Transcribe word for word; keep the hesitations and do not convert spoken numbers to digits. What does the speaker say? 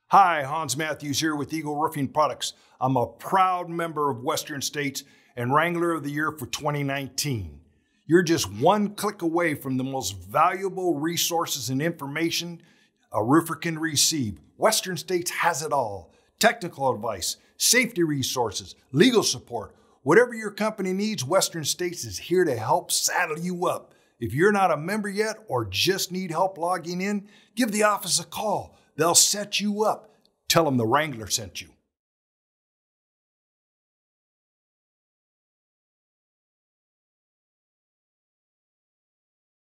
Hi, Hans Matthews here with Eagle Roofing Products. I'm a proud member of Western States and Wrangler of the Year for twenty nineteen. You're just one click away from the most valuable resources and information a roofer can receive. Western States has it all. Technical advice, safety resources, legal support. Whatever your company needs, Western States is here to help saddle you up. If you're not a member yet or just need help logging in, give the office a call. They'll set you up. Tell them the Wrangler sent you.